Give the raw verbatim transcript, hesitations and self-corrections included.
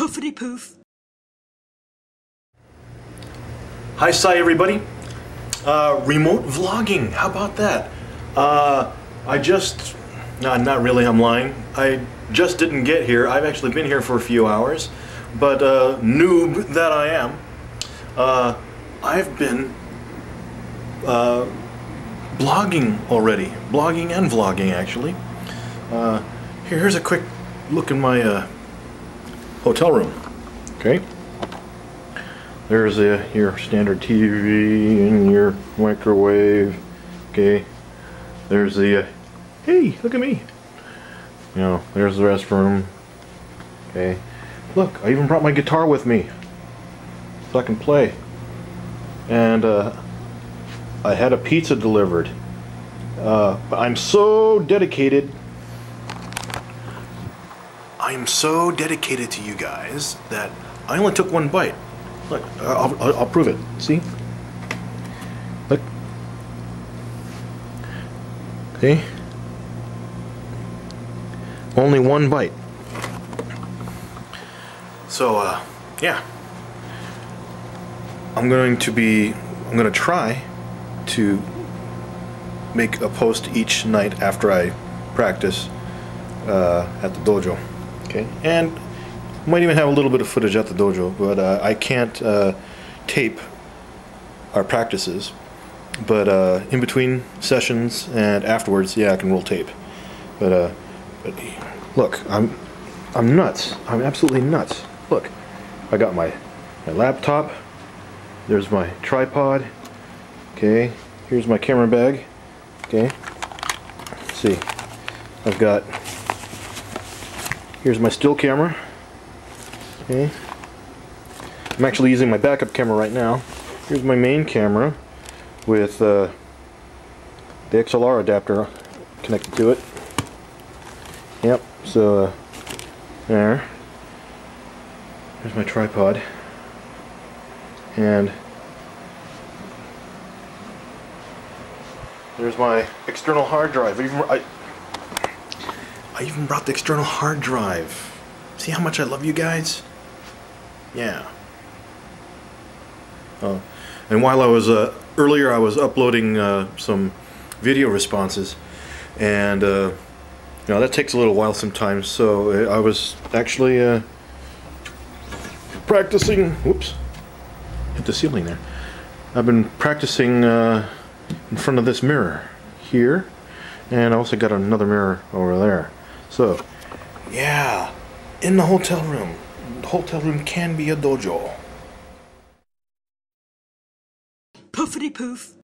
Poofity poof. Hi, Sai, everybody. Uh, remote vlogging. How about that? Uh, I just, no, not really. I'm lying. I just didn't get here. I've actually been here for a few hours, but uh, noob that I am, uh, I've been uh, blogging already. Blogging and vlogging, actually. Uh, here, here's a quick look in my uh, hotel room. Okay. There's a, your standard T V and your microwave. Okay. There's the, uh, hey, look at me. You know, there's the restroom. Okay. Look, I even brought my guitar with me so I can play. And uh, I had a pizza delivered. Uh, but I'm so dedicated. I'm so dedicated to you guys that I only took one bite. Look, I'll, I'll, I'll prove it. See? Look. Okay. Only one bite. So, uh, yeah. I'm going to be, I'm going to try to make a post each night after I practice uh, at the dojo. Okay? And might even have a little bit of footage at the dojo, but uh, I can't uh, tape our practices. But uh, in between sessions and afterwards, yeah, I can roll tape. But, uh, but look, I'm I'm nuts. I'm absolutely nuts. Look, I got my my laptop. There's my tripod. Okay, here's my camera bag. Okay, let's see. I've got, here's my still camera. Okay. I'm actually using my backup camera right now. Here's my main camera with uh, the X L R adapter connected to it. Yep, so uh, there. There's my tripod. And there's my external hard drive. I even, I, I even brought the external hard drive. See how much I love you guys? Yeah. Oh, and while I was uh, earlier, I was uploading uh, some video responses, and uh, you know that takes a little while sometimes. So I was actually uh, practicing. Whoops! Hit the ceiling there. I've been practicing uh, in front of this mirror here, and I also got another mirror over there. So, yeah, in the hotel room. The hotel room can be a dojo. Poofity poof.